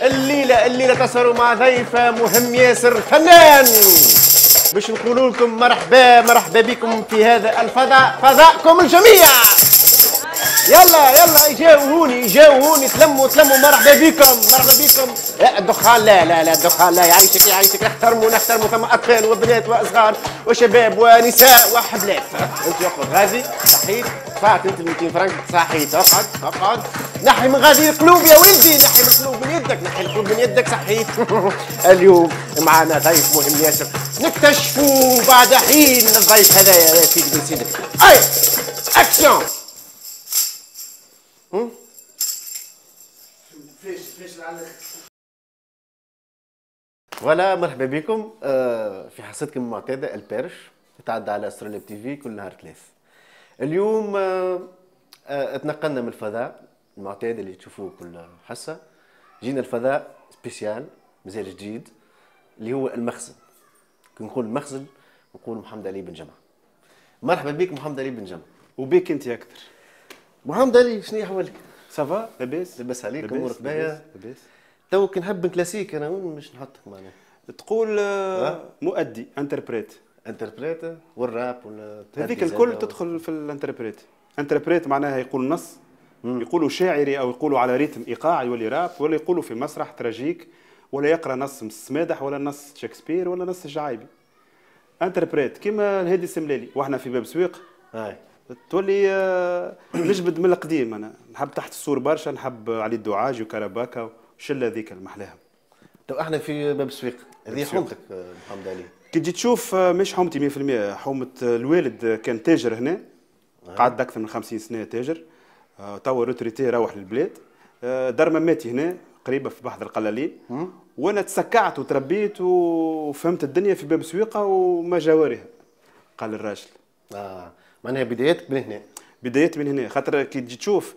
الليلة تصلوا مع ضيف مهم ياسر فنان باش نقول لكم مرحبا بكم في هذا الفضاء، فضاءكم الجميع. يلا جاوهوني تلموا مرحبا بكم. لا الدخان لا الدخان لا، يعيشك نحترموا ثم اطفال وبنات واصغار وشباب ونساء وحبلات. انت اقعد غازي صحيت دفعت انت 200 فرنك صحيت، اقعد نحي من غادي القلوب يا ولدي، نحي القلوب من يدك صحيت. اليوم معنا ضيف مهم ياسر نكتشفوا بعد حين الضيف هذايا يا سيدي بن سيدك. اي اكشن. فيش لعلك. ولا مرحبا بكم في حصتكم المعتاده البرش تتعدى على استراليا تي في كل نهار ثلاث. اليوم اتنقلنا من الفضاء المعتاد اللي تشوفوه كل حصه، جينا الفضاء سبيسيال مازال جديد اللي هو المخزن. كي نقول المخزن نقول محمد علي بن جمعه. مرحبا بك محمد علي بن جمعه. وبيك انت اكثر. محمد علي شنو احوالك؟ صافا لاباس؟ لاباس عليك؟ امورك باهيه؟ لاباس. تو كي نحب كلاسيك انا وين باش نحطك معناها؟ تقول مؤدي انتربريت والراب ولا هذيك الكل تدخل في الانتربريت. انتربريت معناها يقول نص، يقولوا شاعري او يقولوا على ريتم ايقاعي يولي راب، ولا يقولوا في مسرح تراجيك، ولا يقرا نص مادح ولا نص شكسبير ولا نص الجعايبي. انتربريت كيما الهادي السملالي واحنا في باب سويق. تولي نجبد من القديم. انا نحب تحت السور برشا، نحب علي الدعاج وكرباكا وشله ذيك المحلاهم. تو احنا في باب سويق، هذه حومتك محمد علي. كي تجي تشوف مش حومتي 100%، حومه الوالد كان تاجر هنا، قعد اكثر من 50 سنه تاجر، توا روتريتي روح للبلاد، دار مماتي هنا قريبه في بحر القلالين، وانا تسكعت وتربيت وفهمت الدنيا في باب سويقه وما جوارها. قال الراجل معناها بدايتك من هنا. بدايات من هنا، خاطر كي تجي تشوف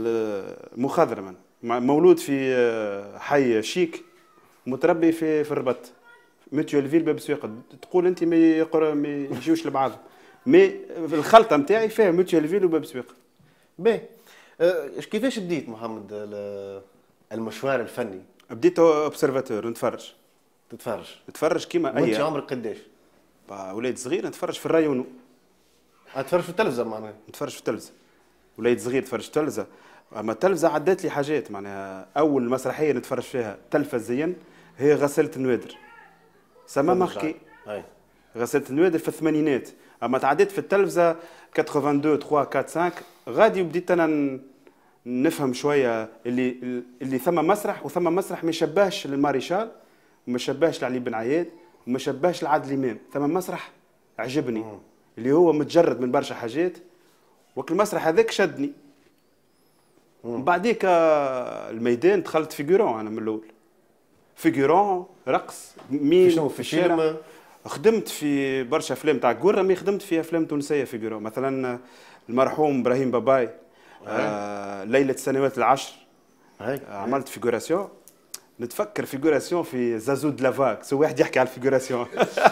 مخضرم مولود في حي شيك، متربي في الربط ميتيول فيل باب سويقه. تقول انت ما يجيوش لبعض، مي في الخلطه نتاعي فيها ميتيول فيل وباب سويقه. باهي كيفاش بديت محمد المشوار الفني؟ بديت اوبسيرفاتور، تتفرج كيما اي. وانت عمرك قداش؟ وليد صغير نتفرج في الرايونو. تفرج في التلفزه معناها؟ نتفرج في التلفزه، وليد صغير تفرج في التلفزه. اما التلفزه عدات لي حاجات، معناها اول مسرحيه نتفرج فيها تلفزيا هي غسالة النوادر، سما ماركي. غسالة النوادر في الثمانينات. اما تعديت في التلفزه 82 3 4 5 غادي، وبديت انا نفهم شويه اللي ثم مسرح، وثم مسرح ما يشبهش للماريشال وما يشبهش لعلي بن عياد وما يشبهش لعادل امام. ثم مسرح عجبني اللي هو متجرد من برشا حاجات، وقت المسرح هذاك شدني. بعديك الميدان دخلت فيجورون. انا من الاول فيجورون رقص مين في الشارع. خدمت في برشا افلام تاع كورة، مي خدمت في افلام تونسيه فيجورون، مثلا المرحوم ابراهيم باباي، ليله السنوات العشر، عملت فيجوراسيون. نتفكر فيجوراسيون في زازو د لافاك، سو واحد يحكي على الفيجوراسيون.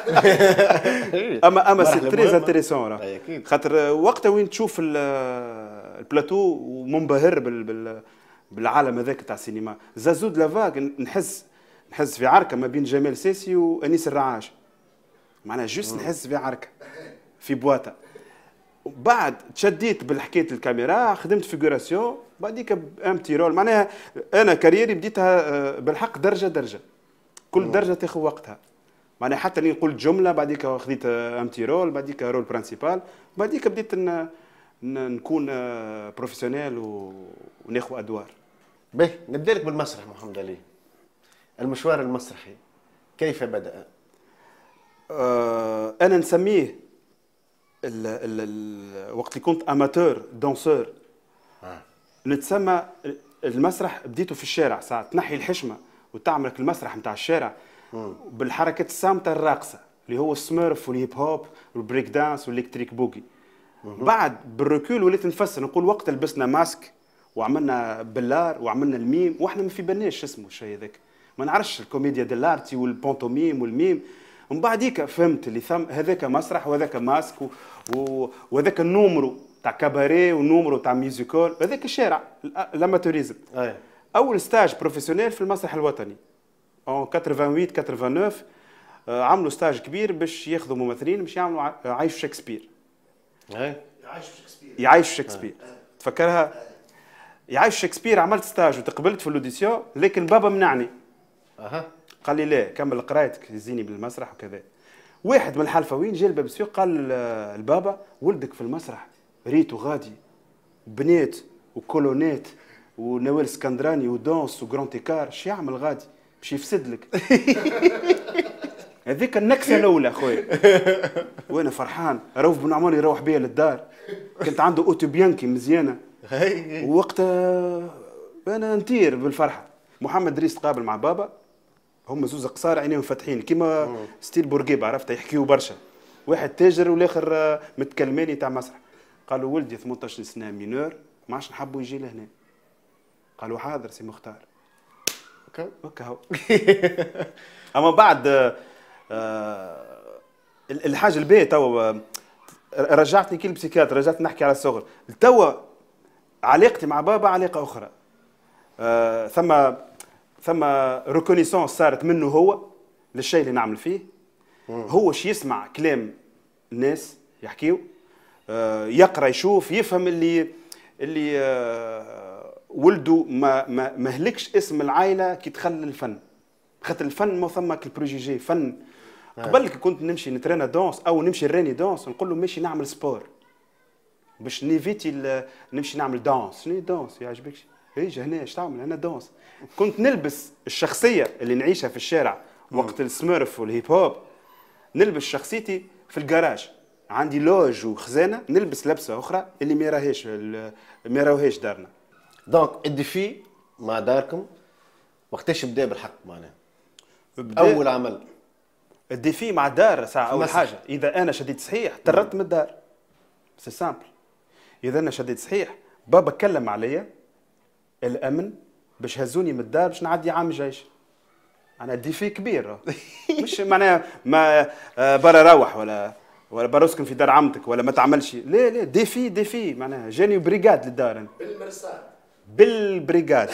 اما سي تري انتريسون، خاطر وقتها وين تشوف البلاتو ومنبهر بالعالم هذاك تاع السينما. زازو د لافاك نحس في عركه ما بين جمال ساسي وانيس الرعاش، معناها جوست نحس في عركه في بواطه. بعد تشديت بالحكايه الكاميرا، خدمت فيجوراسيون، بعديك امتي رول. معناها انا كاريري بديتها بالحق درجه، كل درجه تاخذ وقتها. معناها حتى اللي نقول جمله بعديك خديت امتي رول، بعديك رول برانسيبال، بعديك بديت نكون بروفيسيونيل وناخذ ادوار. باهي نبدا لك بالمسرح محمد علي. المشوار المسرحي كيف بدأ؟ انا نسميه وقت اللي كنت اماتور دانسور، نتسمى المسرح. بديته في الشارع ساعه تنحي الحشمه وتعمل لك المسرح نتاع الشارع بالحركات الصامته الراقصه اللي هو السميرف والهيب هوب والبريك دانس والالكتريك بوغي. بعد بالركول وليت نفسر، نقول وقت لبسنا ماسك وعملنا بلار وعملنا الميم، واحنا ما في بالناش اسمه الشيء هذاك، ما نعرفش الكوميديا ديلارتي والبونتوميم والميم. ومن بعديك فهمت اللي ثم هذاك مسرح وهذاك ماسك وهذاك النومرو تاع كاباري ونومرو تاع ميوزيكال، هذاك الشارع الاماتوريزم. اول ستاج بروفيسيونيل في المسرح الوطني ان 88 89. عملوا ستاج كبير باش ياخذوا ممثلين باش يعملوا عايش شكسبير. يعيش شكسبير تفكرها؟ يعيش شكسبير. عملت ستاج وتقبلت في الاوديسيون، لكن بابا منعني. قال لي لا كمل قرايتك يزيني بالمسرح وكذا. واحد من الحلفاويين جا الباب السوق قال البابا ولدك في المسرح ريتو غادي بنات وكولونات ونوال اسكندراني ودونس وجران تيكار، شو يعمل غادي باش يفسد لك. هذيك النكسه الاولى خويا. وانا فرحان روف بن عمر يروح بيا للدار، كنت عنده اوتو بيانكي مزيانه وقتها انا نطير بالفرحه. محمد دريس تقابل مع بابا، هم زوز قصار عينيهم فاتحين كيما ستيل بورقيبه، عرفت يحكيوا برشا. واحد تاجر والاخر متكلماني تاع مسرح. قالوا ولدي 18 سنه مينور ما عادش نحبوا يجي لهنا. قالوا حاضر سي مختار. هكا هو. اما بعد الحاجه الباهيه توا رجعتني كي البسيكاتر، رجعت نحكي على الصغر. توا علاقتي مع بابا علاقه اخرى. ثم ريكونيسونس صارت منه هو للشيء اللي نعمل فيه. هو شي يسمع كلام الناس يحكيو، يقرا يشوف يفهم اللي ولده ما هلكش اسم العائله كي دخل الفن، خاطر الفن ما ثم البروجيجي فن. قبل كنت نمشي نترينا دونس او نمشي نراني دونس نقول له ماشي نعمل سبور باش نيفيتي نمشي نعمل دونس. شنو دونس يعجبكش؟ ايش هنا ايش تعمل هنا دونس؟ كنت نلبس الشخصيه اللي نعيشها في الشارع وقت السميرف والهيب هوب، نلبس شخصيتي في الجراج. عندي لوج وخزانه نلبس لبسه اخرى اللي ما يراوهاش دارنا. دونك الديفي مع داركم وقتاش بدا بالحق معناها؟ اول عمل الديفي مع الدار ساعه. اول حاجه اذا انا شديت صحيح طردت من الدار، سي سامبل. اذا انا شديت صحيح بابا كلم عليا الامن باش هزوني من الدار باش نعدي عام جيش. انا ديفي كبير مش معناها ما برا روح ولا برا اسكن في دار عمتك ولا ما تعملش. لا لا ديفي معناها جاني بريغاد للدار أنا. بالمرصاد بالبريغاد.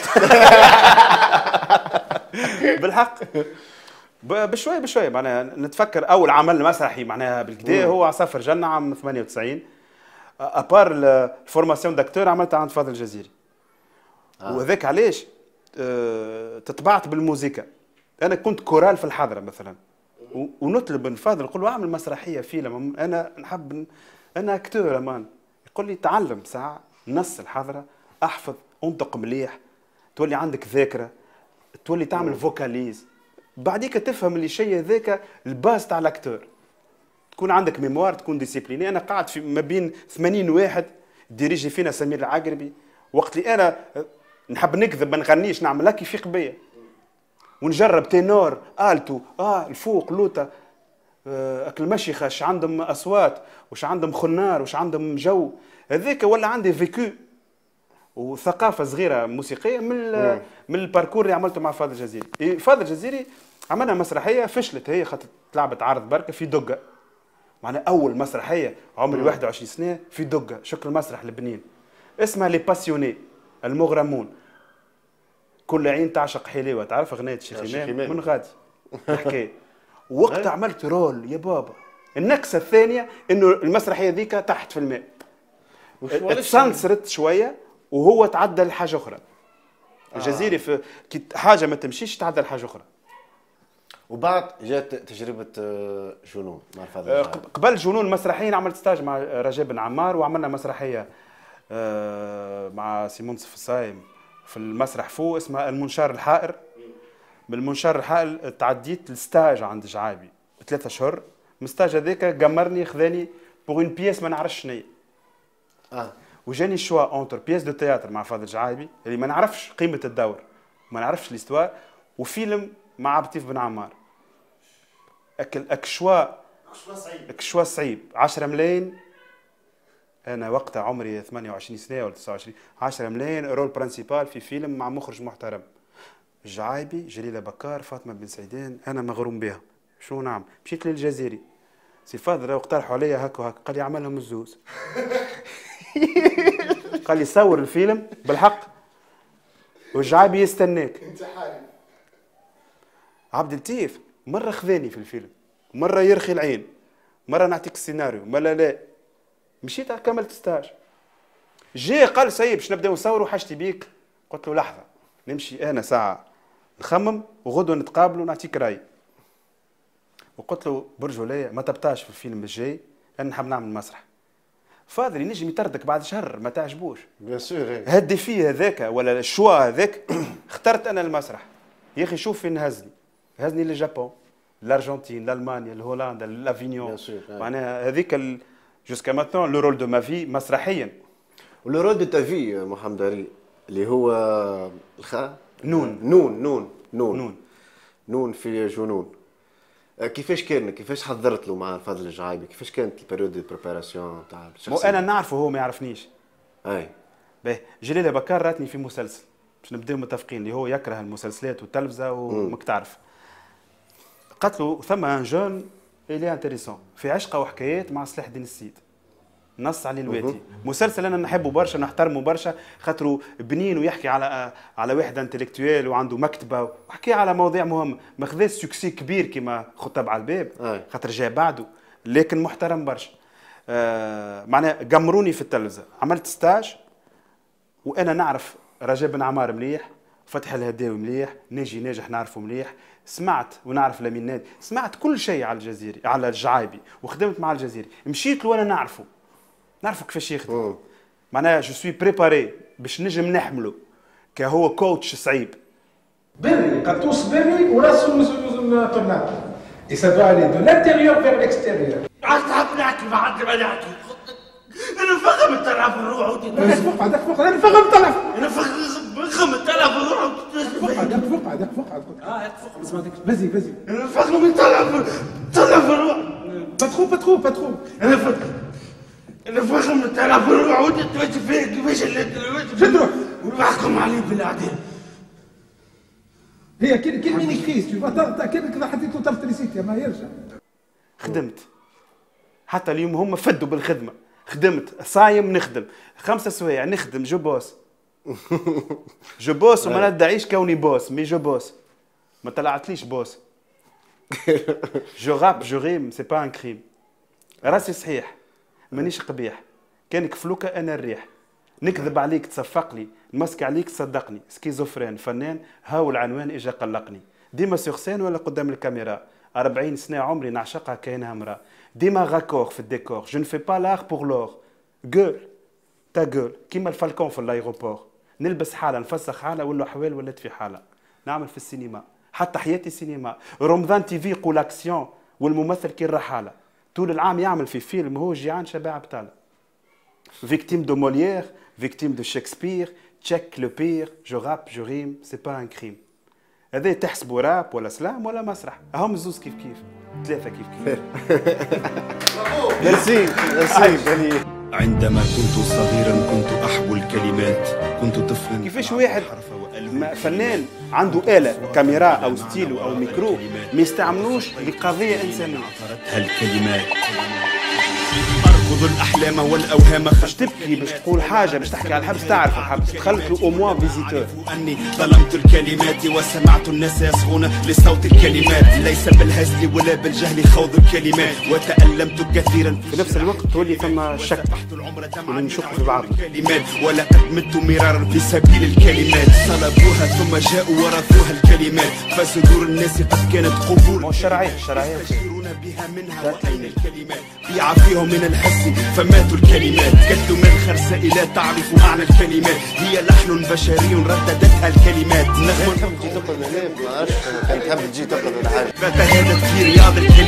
بالحق بشوي معناها نتفكر اول عمل مسرحي معناها بالكدا هو عصافر جنة عام 98. ابار الفورماسيون داكتور عملتها عند فاضل الجزيري. وذاك علاش تطبعت بالموسيقى. انا كنت كورال في الحضره مثلا ونطلب من فاضل نقول له اعمل مسرحيه فيلم، انا نحب انا اكتور امان. يقول لي تعلم ساعه نص الحضره احفظ انطق مليح تولي عندك ذاكره تولي تعمل فوكاليز بعديك تفهم اللي شيء ذاك الباز تاع الاكتور. تكون عندك ميموار تكون ديسيبليني. انا قاعد في ما بين 80 واحد ديريجي فينا سمير العقربي وقت اللي انا نحب نكذب ما نغنيش نعمل هكا يفيق بيا ونجرب تينور التو الفوق لوتا المشيخه اش عندهم اصوات وش عندهم خنار وش عندهم جو. هذاك ولا عندي فيكو وثقافه صغيره موسيقيه من الباركور اللي عملته مع فاضل الجزيري. فاضل الجزيري عملنا مسرحيه فشلت هي خاطر تلعبت عرض بركه في دقه. معنا اول مسرحيه عمري 21 سنه في دقه شكل مسرح لبنان اسمها لي باسيوني المغرمون. كل عين تعشق حلاوه، تعرف اغنيه الشيخ امام من غادي الحكايه. وقت عملت رول يا بابا. النكسه الثانيه انه المسرحيه ذيك تحت في الماء تسنسرت شويه وهو تعدى لحاجه اخرى. الجزيري في حاجه ما تمشيش تعدى لحاجه اخرى. وبعد جات تجربه جنون مع فاضل. قبل جنون مسرحيين عملت ستاج مع رجاء بن عمار وعملنا مسرحيه مع سيمون صفصايم في المسرح فوق اسمها المنشار الحائر. من المنشار الحائر تعديت الستاج عند جعابي ب3 اشهر. من الستاج هذاك قمرني خذاني بوغ اون بياس ما نعرفش شنو هي. وجاني الشوا اونتر بياس دو تياتر مع فاضل جعابي اللي ما نعرفش قيمه الدور ما نعرفش ليستوار وفيلم مع عبد بن عمار. اكشوا صعيب 10 ملايين. انا وقتها عمري 28 سنه ولا 29. 10 ملايين رول برانسيبال في فيلم مع مخرج محترم. الجعايبي جليله بكار فاطمه بن سعيدان. انا مغروم بها شو نعمل؟ مشيت للجزيري سي فاضل اقترحوا عليا هكا وهكا. قال لي عملهم الزوز. قال لي صور الفيلم بالحق والجعابي يستناك. عبد اللطيف مره خذاني في الفيلم، مره يرخي العين، مره نعطيك السيناريو، مره لا. مشيت كملت ستاج. جاي قال سيب باش نبداو نصوروا حاجتي بيك. قلت له لحظه نمشي انا ساعه نخمم وغدوه نتقابلوا ونعطيك راي. وقلت له برجوليه ما تبطاش في الفيلم الجاي، انا نحب نعمل مسرح. فاضل ينجم يطردك بعد شهر ما تعجبوش. بيان سور. هدي فيه هذاك ولا الشوا هذاك. اخترت انا المسرح. يا اخي شوف فين هزني للجابون، الارجنتين، لالمانيا، الهولندا، لافينيون. معناها هذيك جوسكا ماتون لو رول دو ما في مسرحيا. ولو رول دو تا في محمد علي اللي هو نون في جنون. كيفاش كيفاش حضرت له مع فضل الجعايبي؟ كيفاش كانت البريود دو بريباراسيون تاع الشخصيه؟ انا نعرفه هو ما يعرفنيش. اي باهي جليله بكار راتني في مسلسل باش نبداو متفقين اللي هو يكره المسلسلات والتلفزه وماك تعرف. قالت له ثم ان جون الي انتريسون في عشقه وحكايات مع صلاح الدين السيد. نص عليه الواتي. مسلسل انا نحبه برشا نحترمه برشا خاطره بنين ويحكي على واحد انتلكتويل وعنده مكتبه وحكي على مواضيع مهمه. ما خذاش سوكسي كبير كما خطاب على الباب خاطر جاء بعده، لكن محترم برشا. معناها قمروني في التلفزه. عملت ستاج وانا نعرف رجاء بن عمار مليح، فتح الهداوي مليح، ناجي ناجح نعرفه مليح، سمعت ونعرف لامين نادي، سمعت كل شيء على الجزيري على الجعايبي وخدمت مع الجزيري. مشيت له وانا نعرفه كيفاش يخدم. معناها جو سوي بريباري باش نجم نحمله كهو كوتش صعيب. بري قطوس بري وراسه طرناب. Et ça doit aller de l'intérieur vers l'extérieur. نحكي ما نحكي. انا فخم الطرف الروح فقعدك انا فخم الطرف. انا فخم الطرف الروح فقعدك فقعد اسمع ديك فازي انا فخم الطرف الروح. pas trop. انا فخم الطرف الروح وانت تواجه فيا كيفاش شد روح ونحكم عليه بالاعدام. هي كل مين كريس كانك اذا حطيت له طرف ريسيت ما يرجع. خدمت حتى اليوم هم فدوا بالخدمه. خدمت صايم نخدم 5 سوايع نخدم جو بوس وما ندعيش كوني بوس مي جو بوس. ما طلعتليش بوس. جو راب جو ريم سي با ان كريم. راسي صحيح مانيش قبيح. كانك فلوكه انا الريح. نكذب عليك تصفق لي، نمسك عليك تصدقني. سكيزوفرين فنان هاو العنوان اجا قلقني. ديما سيغ سين ولا قدام الكاميرا. 40 سنه عمري نعشقها كاينها امراه. ديما غاكور في الديكور. جو نفي با لاغ بور لور. جول تا جول كيما الفالكون في الايروبور. نلبس حاله نفسخ حاله ولا حوال ولات في حاله. نعمل في السينما حتى حياتي سينما. رمضان تي في يقول اكسيون والممثل كي الرحاله. طول العام يعمل في فيلم هو جيعان شباب بتاله. فيكتيم دو موليير فيكتيم دو شكسبير تشيك لو بير جو راب جو ريم سي با ان كريم. هذا تحسبوا راب ولا سلام ولا مسرح. هم زوز كيف 3 كيف ميرسي عندما كنت صغيرا كنت أحبو الكلمات. كنت طفلا. كيفاش واحد فنان عنده آلة كاميرا أو ستيلو أو ميكرو ما يستعملوش لقضية إنسانية. هالكلمات أركض الأحلام والأوهام. باش تبكي باش تقول حاجة باش تحكي على الحبس تعرف الحبس تخلق له أوموا فيزيتور. أني ظلمت الكلمات وسمعت الناس يصغون لصوت الكلمات. ليس بالهزل ولا بالجهل خوض الكلمات. وتألمت كثيرا في نفس الوقت تولي ثم شك اللي نشك في بعض الكلمات. ولقد مت مرارا في سبيل الكلمات. صلبوها ثم جاءوا ورثوها الكلمات. فصدور الناس قد كانت قبور. الشرعية يشترون بها منها وأين الكلمات. بيع فيهم من الحس فماتوا الكلمات. كالدماء الخرسائلة تعرف معنى الكلمات. هي لحن بشري رددتها الكلمات. نغم تحب تجي تقعد هنا ما عرفتش كان تحب تجي تقعد ولا حاجه. فتهادت في رياض الكلمات.